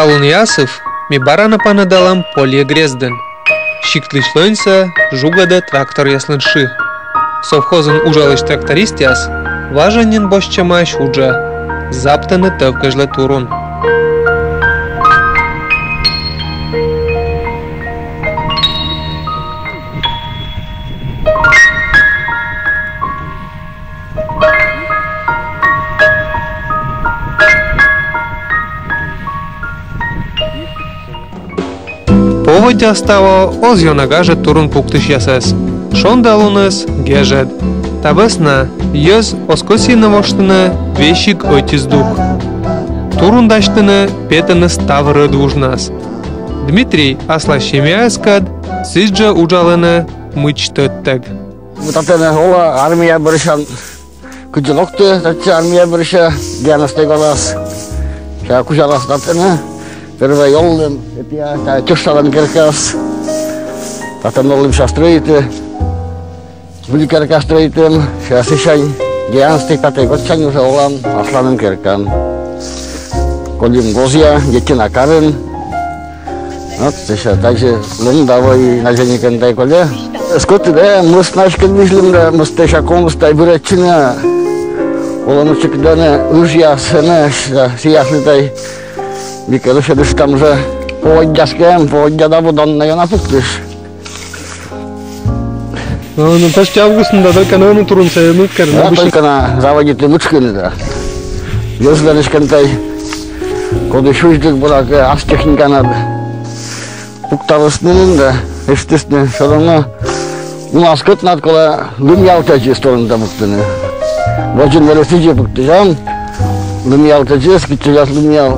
Талун Ясов ми барана панадалам поле грезден. Шиктышлынса жугада трактор яслынши. Совхозын ужалыш тракторист яс, важанен бошчамаш уджа. Заптаны тывкажла турун. Поводя стало озйонагаже турун пуктыш ясес. Шондалунес гежед. Табесна йыз оскосина воштыны вещик отиздух. Турундаштыны петыны ставры двужнас. Дмитрий Аслащемяскад сиджа уджалыны мычтыттык. Татыны ола армия бірішан күджілокты, татчы армия біріші генасты голас. Ша күжалас татыны. Первый йолым, это тюшалан керкас. Татым олым ша строиты. Были керка строитым, ша сишань. Геансты каты готчань уже олам, асланым керкан. Колим гозья, дети накарын. Вот, сиша, также лым давай наженикен тай коле. Скоты, да, мы с нашим мислим, да, мы с тешаком, с тай бурячина. Олам чекдане, ужья, сене, сиясли тай. Бикелыша дыш там же поводя да будан на яна пуктыш. Ну, почти августында только на турун саянут карна. Да, только на заводе лучкины, да. Если нешкентай, коды шуйдык была, астехника надо. Пукталысның да, естественно, все равно у нас кот надо, когда лумьял тачи стороны там пуктыны. Очень велосипед пуктыжам, лумьял тачи, скидчиляс лумьял.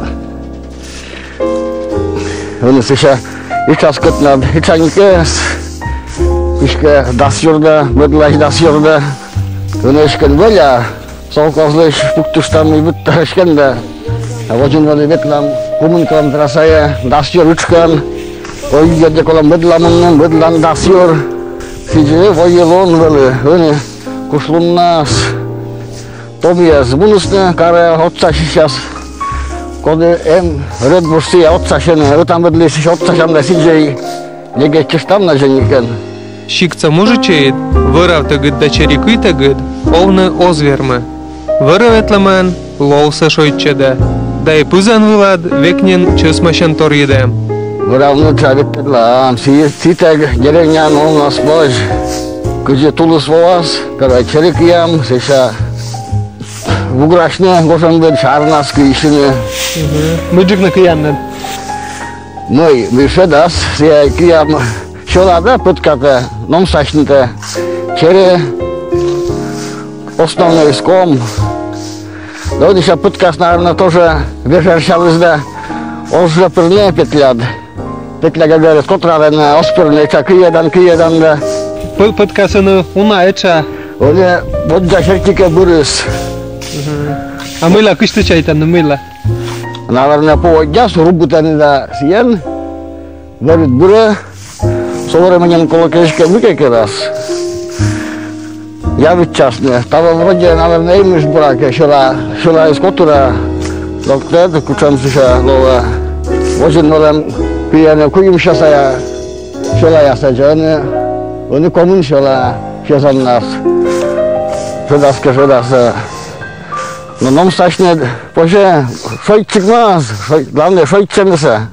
Onu sişe iças kıtnad, içanikes, işke dasyurda, bedlaş dasyurda. Onu işken böyle, soğukazlış, puktuştan bitti işken de. Vacın vali betlam, kumun kalam terasaya, dasyur uçkan. Oy gece kalam bedlamının, bedlan dasyur. Sice voyelon böyle, onu kuşlunnas. Tomiyaz, bunusne kare otsa şişas. Коли ред бурси отсашене, там ведлись отсашам на сиджей, леге чистам на женикен. Шикца мужичеет, вырав тагыд дачери кый тагыд, овны озвермы. Вырыветлемен, лоуса шойчеде, да и пызан вылад, векнен чесмашен тор еде. Выравны чавиттедлам, ситег, деревнян он нас бож, кыже тулыс волас, когда черек ям, сеша. Вуграшне, гошан бед шарнас кыйшыны. Мыджык кыяннан. Мой, вишедас, я кыям, шолада пытката, ном сашныта, чере, основной ском. Да вот еще пыткас, наверное, тоже вешершалыз да, он же пырне петляд. Петля, как говорят, котравен, оспырне, кыедан да. Пыткасыны унаеча. Оне, вот за шертике бурыс. А мыла кышты чайтаны мыла? Наверное, поводя, сурубутаны да сиен, верит буре, солоре менен колокешке выкеке раз. Я ведь частный, того вроде, наверное, имеш бураке, шела из котура, доктор, кучам сиша лова, возин нолем, пияне, куим шасая, шела я саджане, они коммун шела, шазан нас, шедаса. Но нам стачне, позже, шойцик нас, главное, шойцемеса.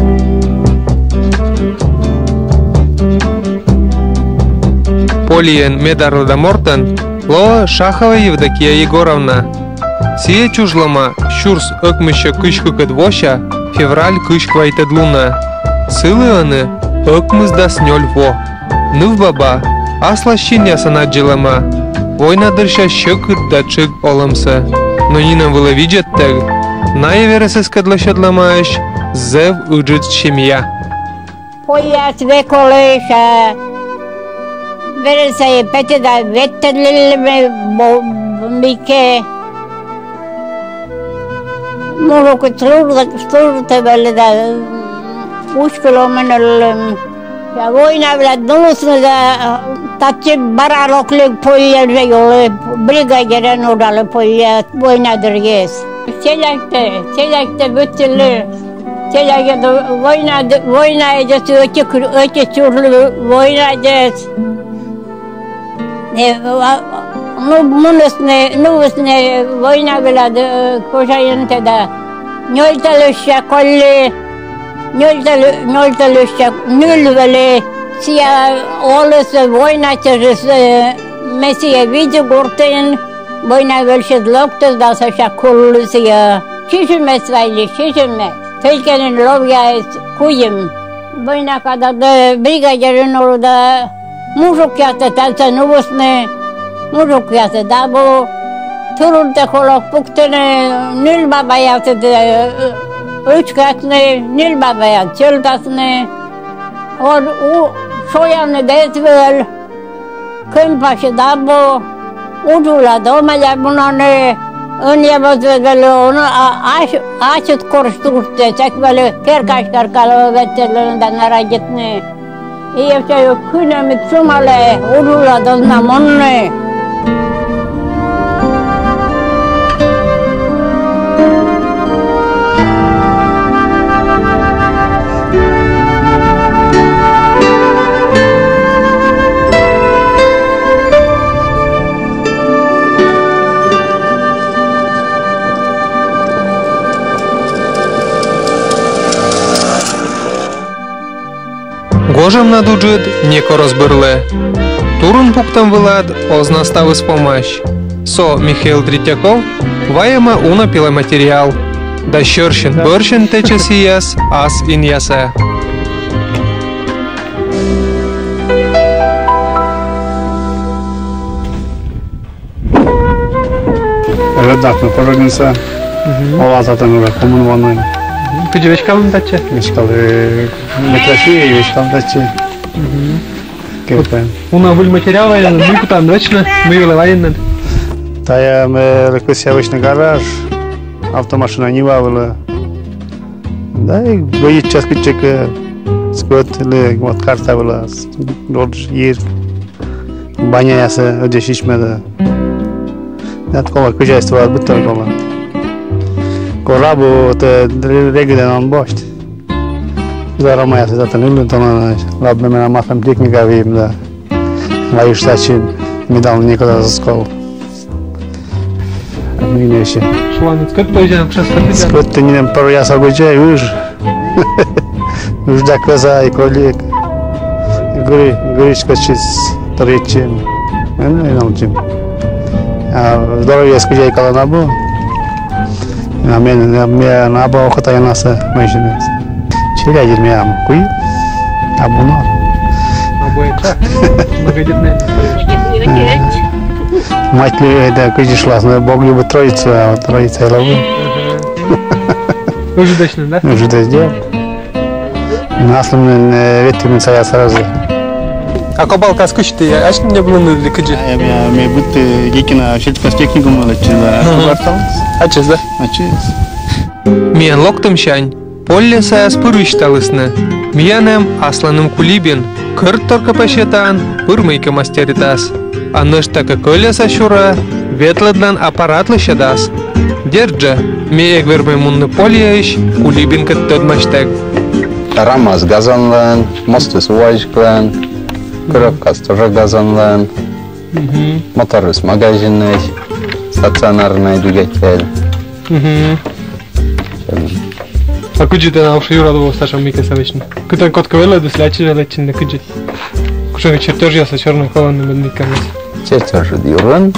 Полиен Медарлада Мортен, Лоа Шахова Евдокия Егоровна. Сие чужлама, щурс ökmüşe kışkıkıd voşa, февраль kışkvayted luna. Сылыаны, ökmızda snöl vo. Nıv baba, asla şinya sanatcılama. Войнадырша şıkıd da çık olımsa. Но Нина было видеть так, наверное, скадлашадламаешь, зев уджит семья. Пояс веколеша, вересай петеда ветерлилме бомбике. Мулуку служите велда, ушкиломенел. Ja vojna bila donosna da tače baraloklik poje žegole, brigadjeren odale poje vojna drges. Seljekte bütüllü Telagada vojna edes, öte türlü vojna edes. Nuvusne vojna gılad koşayınca da nöltalışa kolli, nöltalışa nülveli, siya olası vojna çarıs mesiye vidi gortayın, vojna gılşız loktas da saşa kollu siya. Şişirmez vayli, şişirmez. Tölkenin lovya kuyum. Vojna kada da brigaderin orada muzuk yatı talsa nuvusne muzuk yatı da bu turulda kolok buktene nül baba yatı da üç katne nül baba yatı çıltasne o soyanı da etvel kömpaşı da bu ucula da omalar bunları ön yapazı böyle onu açıt koruştururdu çek böyle kerkaşlar veterlerinden ara gitne İyece künemi çumale ucula da namonne Гожем надуджит, неко розберле. Турун пуктам вылад, ознастав помощь. Со Михаил Третьяков, ваяма уна пиломатериал. Да щерщен бърщен тече сияс, ас ин ясе. Редактор породница, олазата нова комунванай. Куди вечкалым таче? Вечкалы метраши и вечкал таче. Кепен. Уна выл материала, мы кутан вечна, мы выливаем. Тая ме рекурсия вечный гараж, автомашина не вавила. Да и боит час кичек скот или вот карта была, род ир. Баня яса одешишмеда. Да такого хозяйства будто такого. Корабу te regelen aan boord. Daarom maar dat dan nu dan laat me maar maken technica weer da. Wij staan недавно никогда за школу. Мне еще. Шланец, как поезжаем к шестому? Скот ты не пару я собой уж. Уж да коза и коллег. Говоришь, чиз торечем. Ну и научим. А здоровье скажи каланабу. Мен наба охота янаса машинес. Чиля дермям куй. Абуно. Обоеча. Многодетная. Мать ли да кыжишла, но Бог любит троицу, а вот троица и ловы. Ужидочно, да? Уже да сделал. Наслым ветерница я сразу. А кобалка скучит, я аж не было на кыжи. Я будто гикина шельфас техникум лечила. А чиз, да? А чиз. Мен локтым шань. Поле саяс пырышталысны. Миянем асланым кулибин. Кырт торка пашетан, пырмайка мастеритас. А ныштака колеса шура, ветладлан аппаратлы шадас. Держа, меек вербай мунны поле иш, кулибин кыт тодмаштаг. Рамаз газанлан, мосты сувачклан, коробка тоже газанлан, моторы с магазинной, стационарный двигатель. А куджи ты на уши юрадовал сташам мика совечно? Кута котка вела до слячи лечин на куджи. Кушай чертеж я со черным холодным медниками. Чертежи дюран.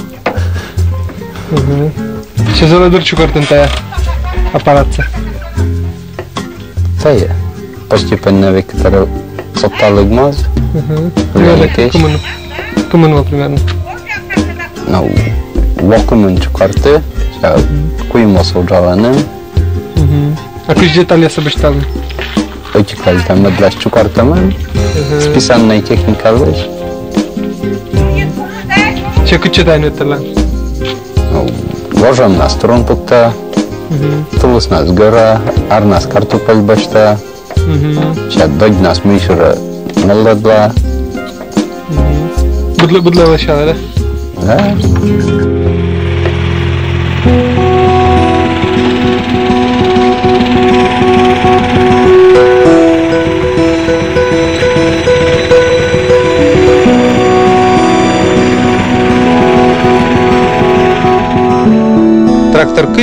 Сейчас заладурчу картентая аппаратца. Тая. Почти поняли, который соптал игмаз. Куманова примерно. Ну, вакуумын чукарты. Куймо соджаваны. А куч детали собештали? Эти каздам медлаш чукартамын. Списанная техника лишь. Че кучетай нетала? Ложам на струн пукта. Тулус нас гора, ар нас картофель башта. Сейчас дочь нас мишура наледла. Будла лошала, да? Да.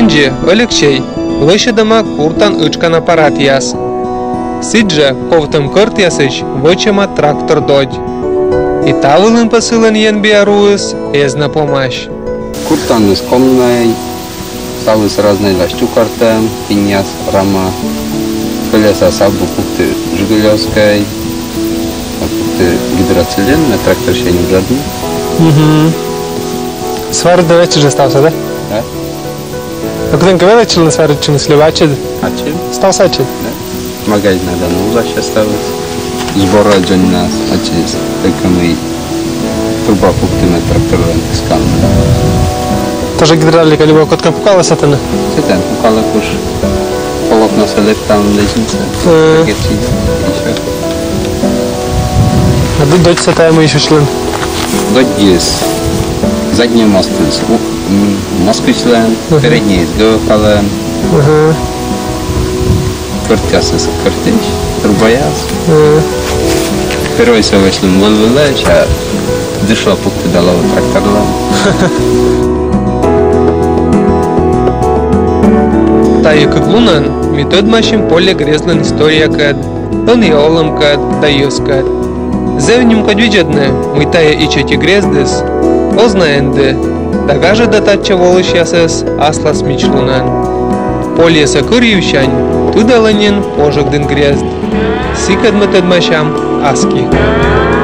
Екінші Алексей лышыдыма куртан ычкан аппарат яс. Сиджа ковтым кырт ясыч вычыма трактор додь. И тавылын посылын ен биаруыс эзна помощь. Куртан скромный, стал с разной ластюкартем, пиньяс, рама, колеса сабу пукты жигулевской, пукты гидроцилин, на трактор ще не жадный. Сварить до вечера стався, да? Да. А куди він вечір на сварить чи не сливачить? А чем? Стався чи? Да. Магазин надо нула ще ставить. Збора дзень нас, а через только мы труба пукты на трактор скан. Тоже гідравліка любов котка пукалася ти не? Це ten pukale už polokna se leptám ležnice. Geci, ještě. А дочця та йому ще член. Dodě s zadním moskyslem, передній с геофалем, квартяса с картиш, трубояс. Первый се вышлем лылылеч, а дышла пукты дала тракторла. Та як іглунан, метод машин поле грезлен історія кад, он і олам кад, да йос кад. Зевнім кад віджадне, митає і чаті грездес, ознаенде, тага же датача волиш ясес, аслас мічлунан. Поле се кырівщань, тудаланен пожик ден грезд. Сикад метод машам, аски.